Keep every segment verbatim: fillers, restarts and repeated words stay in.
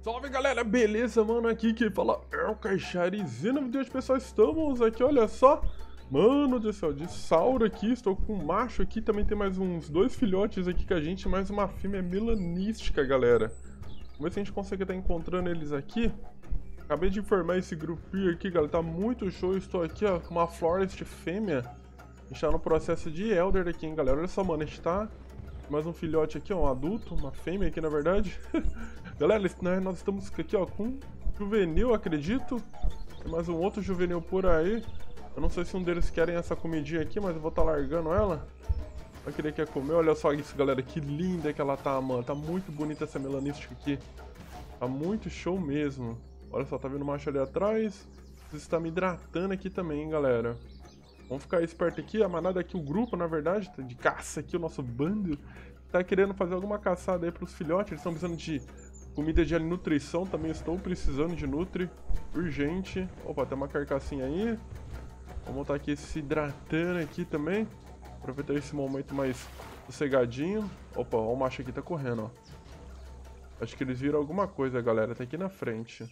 Salve galera, beleza mano? Aqui quem fala é o Caixarizinho. No vídeo de hoje, pessoal, estamos aqui, olha só. Mano do céu, de Sauro aqui, estou com um macho aqui. Também tem mais uns dois filhotes aqui com a gente, mais uma fêmea melanística, galera. Vamos ver se a gente consegue estar encontrando eles aqui. Acabei de informar esse grupinho aqui, galera, tá muito show. Estou aqui, ó, com uma Florest fêmea. A gente tá no processo de Elder aqui, hein, galera. Olha só, mano, a gente tá... mais um filhote aqui, ó, um adulto, uma fêmea aqui, na verdade. Galera, nós estamos aqui, ó, com um juvenil, acredito. Tem mais um outro juvenil por aí. Eu não sei se um deles querem essa comidinha aqui, mas eu vou estar tá largando ela. Vai querer que comer. Olha só isso, galera, que linda que ela tá, mano. Tá muito bonita essa melanística aqui. Tá muito show mesmo. Olha só, tá vendo o macho ali atrás. Isso tá me hidratando aqui também, hein, galera. Vamos ficar esperto aqui, a manada aqui, o grupo, na verdade, de caça aqui, o nosso bando, tá querendo fazer alguma caçada aí pros filhotes. Eles estão precisando de comida de nutrição, também estou precisando de nutri, urgente. Opa, tem uma carcassinha aí. Vamos estar aqui se hidratando aqui também, aproveitar esse momento mais sossegadinho. Opa, ó, o macho aqui tá correndo, ó. Acho que eles viram alguma coisa, galera, tá aqui na frente.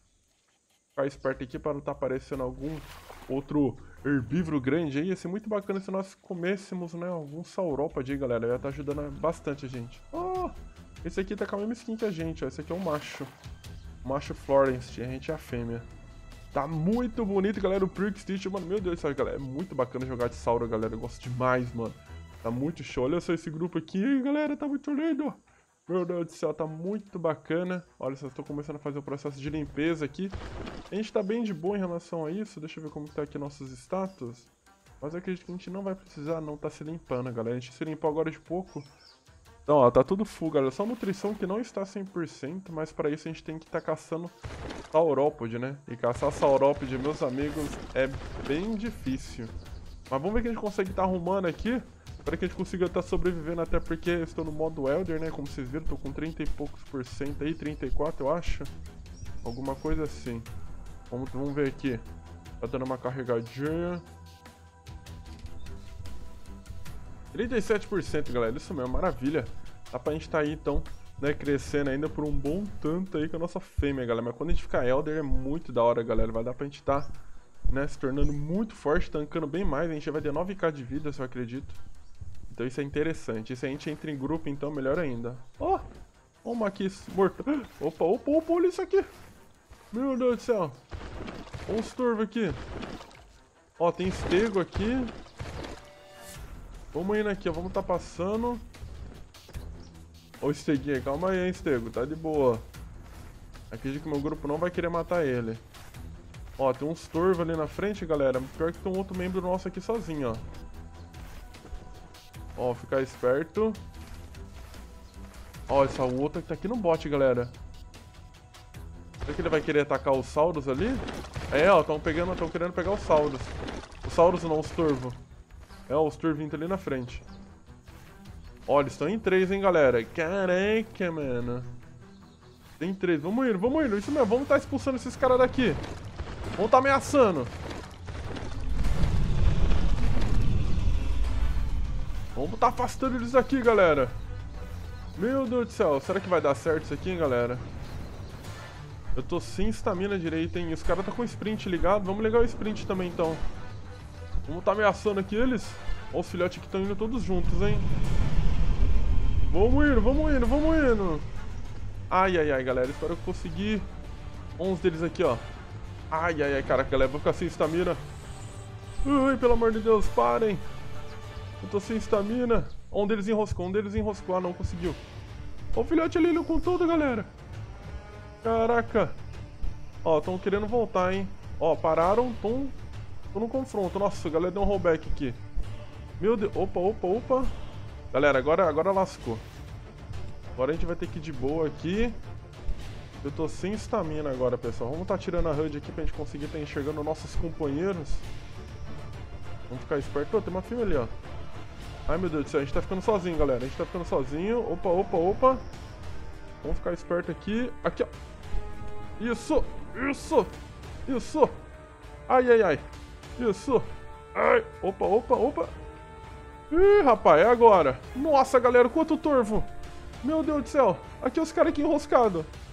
Ficar esperto aqui para não estar tá aparecendo algum outro herbívoro grande aí. Ia ser muito bacana se nós comêssemos, né, algum saurópode aí, galera. Ia estar tá ajudando bastante a gente. Oh, esse aqui tá com a mesma skin que a gente, ó. Esse aqui é um macho. O macho Florence, a gente é a fêmea. Tá muito bonito, galera, o Prick Stitch, mano. Meu Deus do céu, galera. É muito bacana jogar de Sauro, galera. Eu gosto demais, mano. Tá muito show. Olha só esse grupo aqui, galera. Tá muito lindo. Meu Deus do céu, tá muito bacana. Olha só, estou começando a fazer o processo de limpeza aqui. A gente tá bem de boa em relação a isso. Deixa eu ver como tá aqui nossos status. Mas eu acredito que a gente não vai precisar não tá se limpando, galera. A gente se limpou agora de pouco. Então, ó, tá tudo full, galera. Só nutrição que não está cem por cento. Mas pra isso a gente tem que estar tá caçando saurópode, né? E caçar saurópode, meus amigos, é bem difícil. Mas vamos ver o que a gente consegue estar tá arrumando aqui. Para que a gente consiga estar tá sobrevivendo, até porque eu estou no modo Elder, né? Como vocês viram, tô com trinta e poucos por cento aí, trinta e quatro eu acho. Alguma coisa assim. Vamos, vamos ver aqui. Tá dando uma carregadinha. trinta e sete por cento, galera, isso mesmo, maravilha. Dá pra gente tá aí, então, né, crescendo ainda por um bom tanto aí com a nossa fêmea, galera. Mas quando a gente ficar Elder é muito da hora, galera. Vai dar pra gente tá, né, se tornando muito forte, tancando bem mais. A gente vai ter nove mil de vida, se eu acredito. Então isso é interessante. E se a gente entra em grupo, então melhor ainda. Ó! Oh, uma aqui morto. Opa, opa, opa, olha isso aqui. Meu Deus do céu. Olha os turvos aqui. Ó, tem estego aqui. Vamos indo aqui, ó. Vamos tá passando. Ó o esteguinho aí. Calma aí, hein, estego. Tá de boa. Acredito que meu grupo não vai querer matar ele. Ó, tem uns turvos ali na frente, galera. Pior que tem um outro membro nosso aqui sozinho, ó. Ó, ficar esperto. Ó, essa outra que tá aqui no bot, galera. Será que ele vai querer atacar os Sauros ali? É, ó, estão pegando, estão querendo pegar os Sauros. Os Sauros não, os Turvo. É, ó, os Turvinhos ali na frente. Ó, eles estão em três, hein, galera. Caraca, mano. Tem três. Vamos indo, vamos indo. Isso mesmo, vamos tá expulsando esses caras daqui. Vamos tá ameaçando. Vamos tá afastando eles aqui, galera. Meu Deus do céu. Será que vai dar certo isso aqui, hein, galera? Eu tô sem estamina direito, hein? Os caras tá com o sprint ligado. Vamos ligar o sprint também, então. Vamos tá ameaçando aqui eles. Ó, os filhotes que estão indo todos juntos, hein? Vamos indo, vamos indo, vamos indo. Ai, ai, ai, galera. Espero que eu conseguir onze deles aqui, ó. Ai, ai, ai, caraca, galera. Vou ficar sem estamina. Ai, pelo amor de Deus, parem. Eu tô sem estamina. Um deles enroscou, um deles enroscou. Ah, não conseguiu. Ó o filhote ali indo com tudo, galera. Caraca. Ó, estão querendo voltar, hein. Ó, pararam, tão, tão no confronto. Nossa, a galera deu um rollback aqui. Meu Deus. Opa, opa, opa. Galera, agora, agora lascou. Agora a gente vai ter que ir de boa aqui. Eu tô sem estamina agora, pessoal. Vamos tá tirando a H U D aqui pra gente conseguir tá enxergando nossos companheiros. Vamos ficar esperto. Oh, tem uma fêmea ali, ó. Ai, meu Deus do céu, a gente tá ficando sozinho, galera. A gente tá ficando sozinho. Opa, opa, opa. Vamos ficar esperto aqui. Aqui, ó. Isso, isso, isso. Ai, ai, ai. Isso. Ai, opa, opa, opa. Ih, rapaz, é agora. Nossa, galera, quanto turvo. Meu Deus do céu. Aqui os caras aqui enroscados.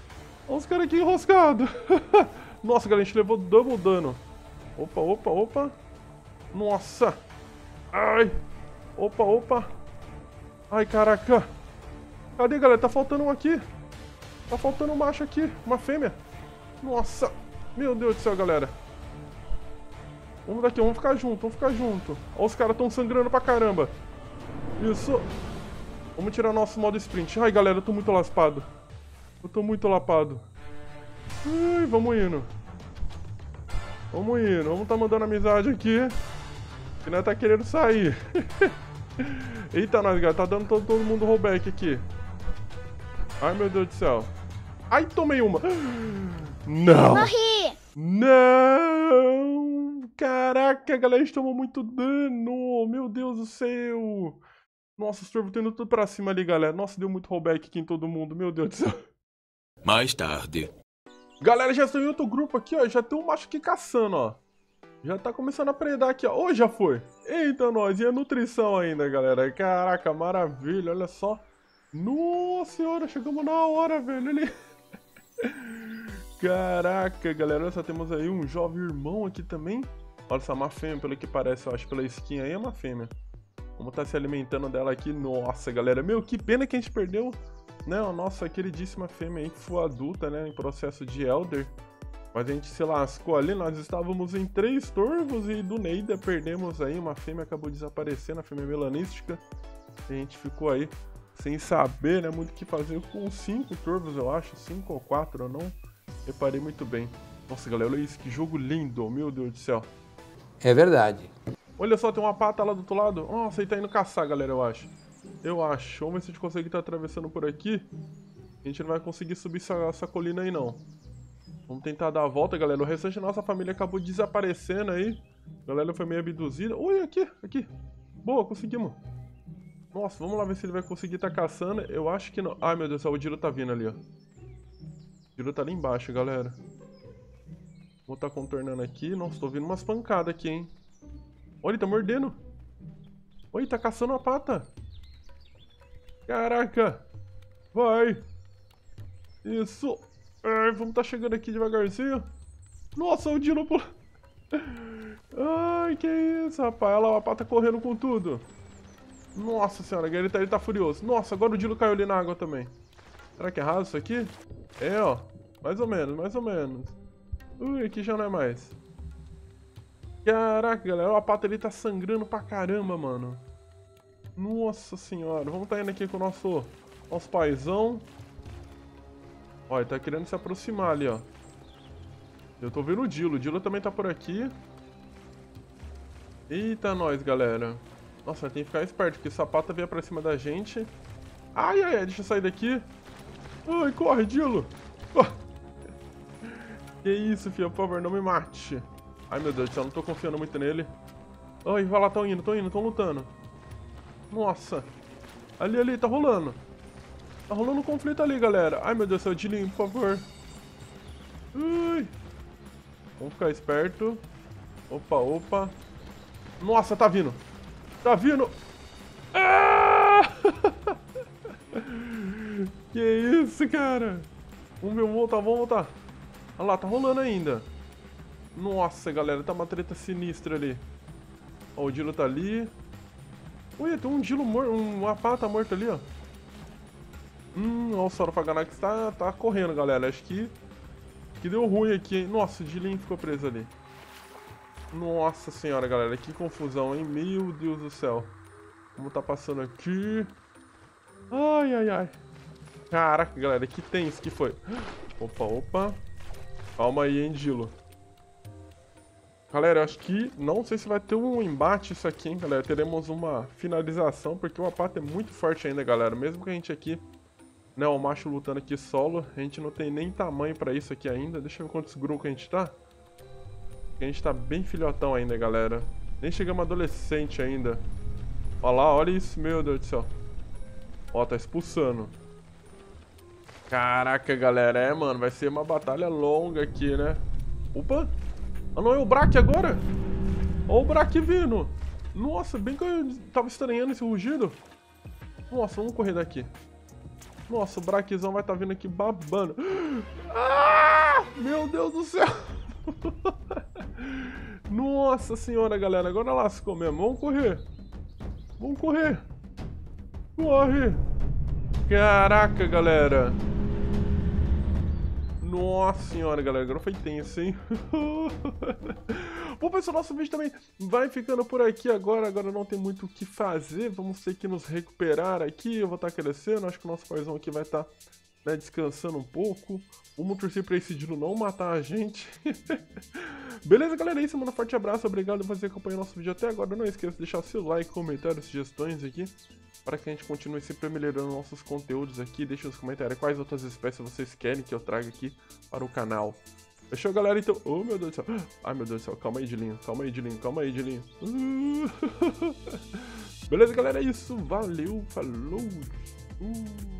Olha os caras aqui enroscados. Nossa, galera, a gente levou double dano. Opa, opa, opa. Nossa. Ai. Opa, opa. Ai, caraca. Cadê, galera? Tá faltando um aqui. Tá faltando um macho aqui. Uma fêmea. Nossa. Meu Deus do céu, galera. Vamos daqui, vamos ficar junto, vamos ficar junto. Olha, os caras tão sangrando pra caramba. Isso. Vamos tirar nosso modo sprint. Ai, galera, eu tô muito laspado. Eu tô muito lapado. Ai, vamos indo. Vamos indo. Vamos tá mandando amizade aqui. Que nós tá querendo sair. Eita, nós, galera. Tá dando todo, todo mundo rollback aqui. Ai, meu Deus do céu. Ai, tomei uma. Não. Morri. Não. Caraca, galera, a gente tomou muito dano. Meu Deus do céu. Nossa, os turvos estão indo tudo pra cima ali, galera. Nossa, deu muito rollback aqui em todo mundo. Meu Deus do céu. Mais tarde. Galera, já estou em outro grupo aqui, ó. Já tem um macho aqui caçando, ó. Já tá começando a predar aqui, ó. Ô, já foi. Eita, nós. E a nutrição ainda, galera. Caraca, maravilha. Olha só. Nossa senhora, chegamos na hora, velho. Ali. Caraca, galera. Olha só, temos aí um jovem irmão aqui também. Olha só, uma fêmea, pelo que parece, eu acho, pela skin aí, é uma fêmea. Vamos estar se alimentando dela aqui. Nossa, galera. Meu, que pena que a gente perdeu, né? A nossa queridíssima fêmea aí, que foi adulta, né? Em processo de Elder. Mas a gente se lascou ali. Nós estávamos em três turvos e do Neida perdemos aí. Uma fêmea acabou desaparecendo, a fêmea melanística. E a gente ficou aí sem saber, né? Muito o que fazer com cinco turvos, eu acho. Cinco ou quatro, eu não reparei muito bem. Nossa, galera, olha isso. Que jogo lindo. Meu Deus do céu. É verdade. Olha só, tem uma pata lá do outro lado. Nossa, ele tá indo caçar, galera, eu acho. Eu acho. Vamos ver se a gente consegue estar atravessando por aqui. A gente não vai conseguir subir essa, essa colina aí, não. Vamos tentar dar a volta, galera. O restante da nossa família acabou desaparecendo aí. A galera foi meio abduzida. Ui, aqui, aqui. Boa, conseguimos. Nossa, vamos lá ver se ele vai conseguir estar caçando. Eu acho que não. Ai, meu Deus do céu, o Dilo tá vindo ali, ó. O Dilo tá ali embaixo, galera. Vou estar contornando aqui. Nossa, tô ouvindo umas pancadas aqui, hein. Olha, ele tá mordendo. Olha, ele tá caçando a pata. Caraca. Vai. Isso. Ai, vamos tá chegando aqui devagarzinho. Nossa, o Dilo pula. Ai, que isso, rapaz. Olha lá, a pata correndo com tudo. Nossa senhora, ele tá, ele tá furioso. Nossa, agora o Dilo caiu ali na água também. Será que é raso isso aqui? É, ó. Mais ou menos, mais ou menos. Ui, aqui já não é mais. Caraca, galera, a pata ali tá sangrando pra caramba, mano. Nossa senhora, vamos tá indo aqui com o nosso, nosso paizão. Ó, ele tá querendo se aproximar ali, ó. Eu tô vendo o Dilo, o Dilo também tá por aqui. Eita, nós, galera. Nossa, tem que ficar esperto, porque essa pata veio pra cima da gente. Ai, ai, ai, deixa eu sair daqui. Ai, corre, Dilo. Oh. Que isso, filho, por favor, não me mate. Ai, meu Deus do céu, não tô confiando muito nele. Ai, vai lá, tão indo, tão indo, tão lutando. Nossa. Ali, ali, tá rolando. Tá rolando um conflito ali, galera. Ai, meu Deus do céu, Dilinho, por favor. Ai. Vamos ficar esperto. Opa, opa. Nossa, tá vindo. Tá vindo. Ah! Que isso, cara. Vamos ver, vamos voltar, vamos voltar. Olha lá, tá rolando ainda. Nossa, galera, tá uma treta sinistra ali. Ó, o Dilo tá ali. Ui, tem um Dilo morto, uma pata morta ali, ó. Hum, ó, o Saurophaganax tá, tá correndo, galera. Acho que, que deu ruim aqui, hein. Nossa, o Dilinho ficou preso ali. Nossa senhora, galera, que confusão, hein. Meu Deus do céu. Vamos tá passando aqui. Ai, ai, ai. Caraca, galera, que tenso que foi. Opa, opa. Calma aí, hein, Dilo. Galera, eu acho que... Não sei se vai ter um embate isso aqui, hein, galera. Teremos uma finalização, porque o Apata é muito forte ainda, galera. Mesmo que a gente aqui... Né, o macho lutando aqui solo, a gente não tem nem tamanho pra isso aqui ainda. Deixa eu ver quantos grupos a gente tá. A gente tá bem filhotão ainda, galera. Nem chegamos adolescente ainda. Olha lá, olha isso, meu Deus do céu. Ó, tá expulsando. Caraca, galera, é, mano, vai ser uma batalha longa aqui, né? Opa! Ah, não, é o Brack agora? Ó o Brack vindo. Nossa, bem que eu tava estranhando esse rugido. Nossa, vamos correr daqui. Nossa, o Braquizão vai estar tá vindo aqui babando. Ah, meu Deus do céu. Nossa senhora, galera. Agora lascou mesmo. Vamos correr. Vamos correr. Corre. Caraca, galera. Nossa senhora, galera. Agora foi tenso, hein? Bom, pessoal, nosso vídeo também vai ficando por aqui agora. Agora não tem muito o que fazer. Vamos ter que nos recuperar aqui. Eu vou estar crescendo. Acho que o nosso paizão aqui vai estar, né, descansando um pouco. Vamos torcer pra esse Dino não matar a gente. Beleza, galera? É isso, mano. Forte abraço. Obrigado por você acompanhar nosso vídeo até agora. Não esqueça de deixar seu like, comentários, sugestões aqui, para que a gente continue sempre melhorando nossos conteúdos aqui. Deixa nos comentários quais outras espécies vocês querem que eu traga aqui para o canal. Fechou, galera? Então... Oh, meu Deus do céu. Ai, meu Deus do céu. Calma aí, Dilinho. Calma aí, Dilinho. Calma aí, Dilinho. Beleza, galera? É isso. Valeu. Falou. Uh.